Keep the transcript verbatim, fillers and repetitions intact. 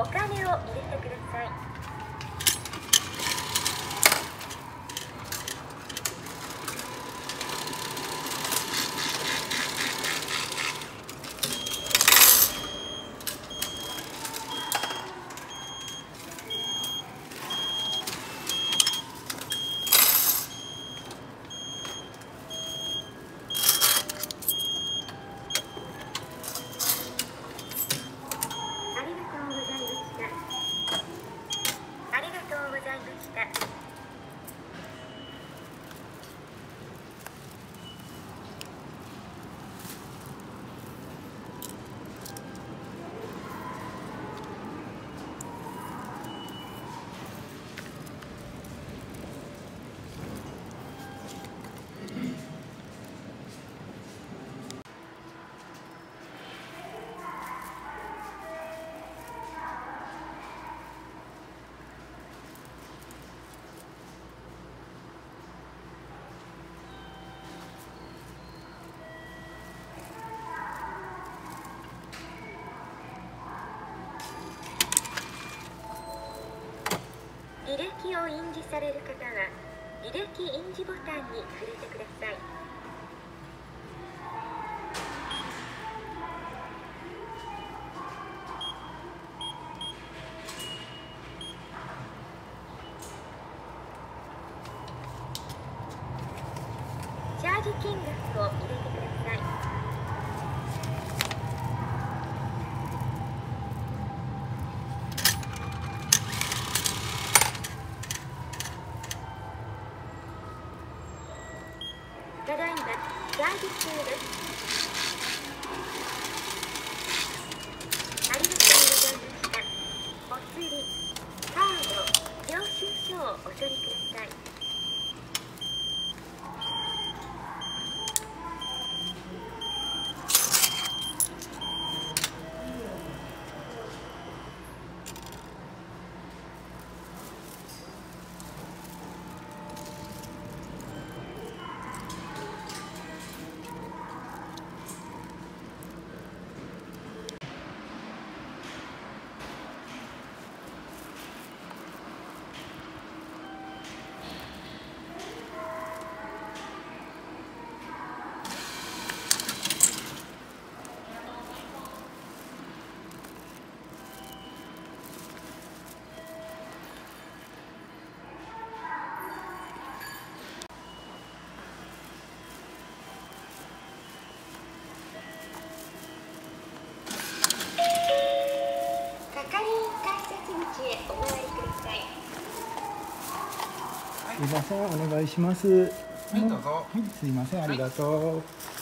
お金を入れてください。履歴を印字される方は履歴印字ボタンに触れてください。チャージ金額を入れてください。ただいまチャージ中です。ありがとうございました。お釣り、カード、領収書をお取りください。 すいません、お願いします。 はい、どうぞ。 はい、すいません、ありがとう。